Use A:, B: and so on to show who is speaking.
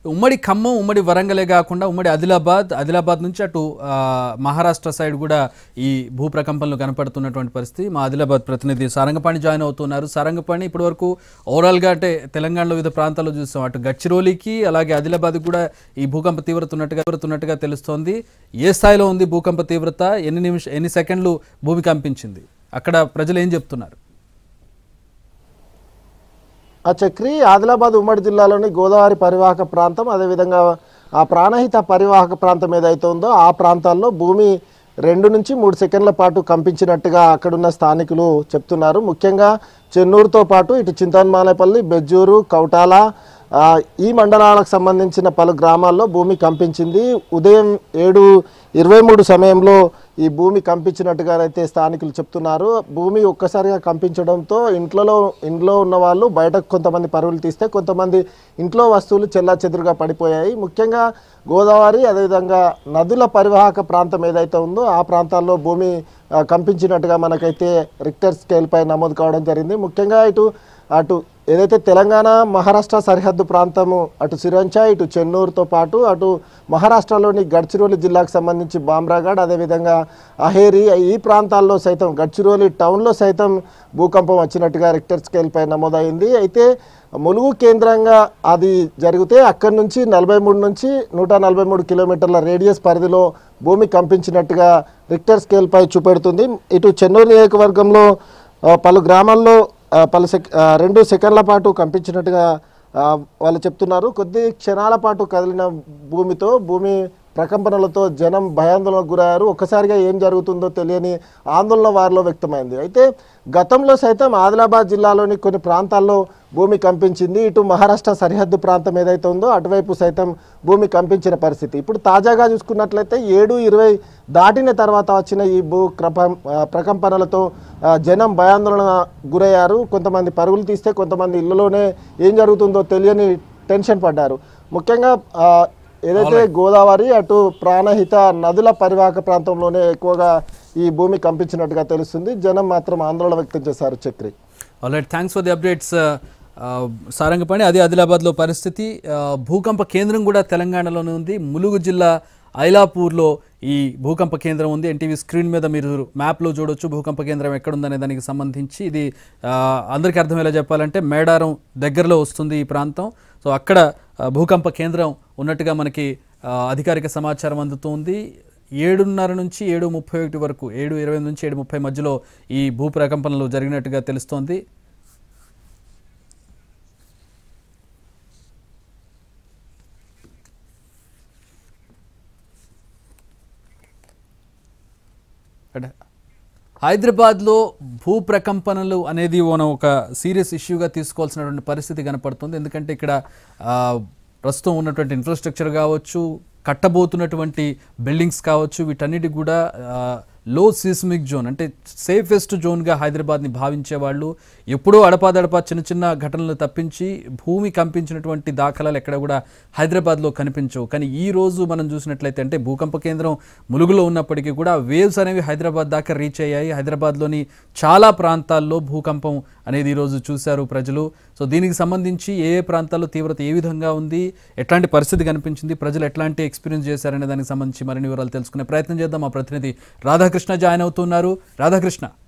A: ఉమ్మడి ఖమ్మం ఉమ్మడి వరంగలే కాకుండా ఉమ్మడి ఆదిలాబాద్ నుంచి అటు మహారాష్ట్ర సైడ్ కూడా ఈ భూ ప్రకంపనలు కనపడుతున్నటువంటి పరిస్థితి. మా ఆదిలాబాద్ ప్రతినిధి సారంగపాణి జాయిన్ అవుతున్నారు. సారంగపాణి, ఇప్పటి వరకు ఓవరాల్గా అంటే తెలంగాణలో వివిధ ప్రాంతాల్లో చూస్తాం, అటు గడ్చిరోలికి అలాగే ఆదిలాబాద్ కూడా ఈ భూకంప తీవ్రత ఉన్నట్టుగా తెలుస్తోంది. ఏ స్థాయిలో ఉంది భూకంప తీవ్రత? ఎన్ని సెకండ్లు భూమి కంపించింది? అక్కడ ప్రజలు ఏం చెప్తున్నారు?
B: ఆ చక్రి ఆదిలాబాద్ ఉమ్మడి జిల్లాలోని గోదావరి పరివాహక ప్రాంతం, అదేవిధంగా ఆ ప్రాణహిత పరివాహక ప్రాంతం ఏదైతే ఉందో ఆ ప్రాంతాల్లో భూమి 2 నుంచి 3 సెకండ్ల పాటు కంపించినట్టుగా అక్కడున్న స్థానికులు చెప్తున్నారు. ముఖ్యంగా చెన్నూరుతో పాటు ఇటు చింతన్మానేపల్లి, బెజ్జూరు, కౌటాల ఈ మండలాలకు సంబంధించిన పలు గ్రామాల్లో భూమి కంపించింది. ఉదయం 7:23 సమయంలో ఈ భూమి కంపించినట్టుగా అయితే స్థానికులు చెప్తున్నారు. భూమి ఒక్కసారిగా కంపించడంతో ఇంట్లో ఉన్న వాళ్ళు బయటకు కొంతమంది పరుగులు తీస్తే కొంతమంది ఇంట్లో వస్తువులు చెల్లాచెదురుగా పడిపోయాయి. ముఖ్యంగా గోదావరి అదేవిధంగా నదుల పరివాహక ప్రాంతం ఏదైతే ఉందో ఆ ప్రాంతాల్లో భూమి కంపించినట్టుగా మనకైతే రిక్టర్ స్కేల్పై నమోదు కావడం జరిగింది. ముఖ్యంగా అటు ఏదైతే తెలంగాణ మహారాష్ట్ర సరిహద్దు ప్రాంతము, అటు సిరంచ, ఇటు చెన్నూరుతో పాటు అటు మహారాష్ట్రలోని గడ్చిరోలి జిల్లాకు సంబంధించి బామ్రాగఢ్, అదేవిధంగా అహేరి ఈ ప్రాంతాల్లో సైతం గడ్చిరోలి టౌన్లో సైతం భూకంపం వచ్చినట్టుగా రిక్టర్ స్కేల్పై నమోదైంది. అయితే ములుగు కేంద్రంగా అది జరిగితే అక్కడి నుంచి 43 నుంచి 143 కిలోమీటర్ల రేడియస్ పరిధిలో భూమి కంపించినట్టుగా రిక్టర్ స్కేల్పై చూపెడుతుంది. ఇటు చెన్నూరు నియోజకవర్గంలో పలు గ్రామాల్లో 2 సెకండ్ల పాటు కంపించినట్టుగా వాళ్ళు చెప్తున్నారు. కొద్ది క్షణాల పాటు కదిలిన భూమి ప్రకంపనలతో జనం భయాందోళనకు గురయ్యారు. ఒక్కసారిగా ఏం జరుగుతుందో తెలియని ఆందోళన వారిలో వ్యక్తమైంది. అయితే గతంలో సైతం ఆదిలాబాద్ జిల్లాలోని కొన్ని ప్రాంతాల్లో భూమి కంపించింది. ఇటు మహారాష్ట్ర సరిహద్దు ప్రాంతం ఏదైతే ఉందో అటువైపు సైతం భూమి కంపించిన పరిస్థితి. ఇప్పుడు తాజాగా చూసుకున్నట్లయితే 7:20 దాటిన తర్వాత వచ్చిన ఈ ప్రకంపనలతో జనం భయాందోళన గురయ్యారు. కొంతమంది పరుగులు తీస్తే కొంతమంది ఇళ్లలోనే ఏం జరుగుతుందో తెలియని టెన్షన్ పడ్డారు. ముఖ్యంగా ఏదైతే గోదావరి అటు ప్రాణహిత నదుల పరివాహక ప్రాంతంలోనే ఎక్కువగా ఈ భూమి కంపించినట్టుగా తెలుస్తుంది. జనం మాత్రం ఆందోళన వ్యక్తం చేశారు. Chakri,
A: alright, thanks for the updates Sarangapani. అదే ఆదిలాబాద్లో పరిస్థితి. భూకంప కేంద్రం కూడా తెలంగాణలోనే ఉంది. ములుగు జిల్లా ఐలాపూర్లో ఈ భూకంప కేంద్రం ఉంది. ఎన్టీవీ స్క్రీన్ మీద మీరు మ్యాప్లో చూడొచ్చు భూకంప కేంద్రం ఎక్కడుందనే దానికి సంబంధించి. ఇది అందరికీ అర్థమయ్యేలా చెప్పాలంటే మేడారం దగ్గరలో వస్తుంది ఈ ప్రాంతం. సో అక్కడ భూకంప కేంద్రం ఉన్నట్టుగా మనకి అధికారిక సమాచారం అందుతుంది. 7:30 నుంచి 7:31 వరకు, 7:20 నుంచి 7:30 మధ్యలో ఈ భూ ప్రకంపనలు జరిగినట్టుగా తెలుస్తోంది. హైదరాబాద్లో భూ ప్రకంపనలు అనేది మనం ఒక సీరియస్ ఇష్యూగా తీసుకోవాల్సినటువంటి పరిస్థితి కనపడుతుంది. ఎందుకంటే ఇక్కడ ప్రస్తుతం ఉన్నటువంటి ఇన్ఫ్రాస్ట్రక్చర్ కావచ్చు, కట్టబోతున్నటువంటి బిల్డింగ్స్ కావచ్చు, వీటన్నిటి కూడా లో సిస్మిక్ జోన్ అంటే సేఫెస్ట్ జోన్గా హైదరాబాద్ని భావించేవాళ్ళు. ఎప్పుడూ అడపాదడపా చిన్న ఘటనలు తప్పించి భూమి కంపించినటువంటి దాఖలాలు ఎక్కడ కూడా హైదరాబాద్లో కనిపించవు. కానీ ఈ రోజు మనం చూసినట్లయితే అంటే భూకంప కేంద్రం ములుగులో ఉన్నప్పటికీ కూడా వేవ్స్ అనేవి హైదరాబాద్ దాకా రీచ్ అయ్యాయి. హైదరాబాద్లోని చాలా ప్రాంతాల్లో భూకంపం అనేది ఈరోజు చూశారు ప్రజలు. సో దీనికి సంబంధించి ఏ ప్రాంతాల్లో తీవ్రత ఏ విధంగా ఉంది, ఎట్లాంటి పరిస్థితి కనిపించింది, ప్రజలు ఎట్లాంటి ఎక్స్పీరియన్స్ చేశారనే దానికి సంబంధించి మరిన్ని వివరాలు తెలుసుకునే ప్రయత్నం చేద్దాం. మా ప్రతినిధి రాధాకృష్ణ జాయిన్ అవుతున్నారు. రాధాకృష్ణ.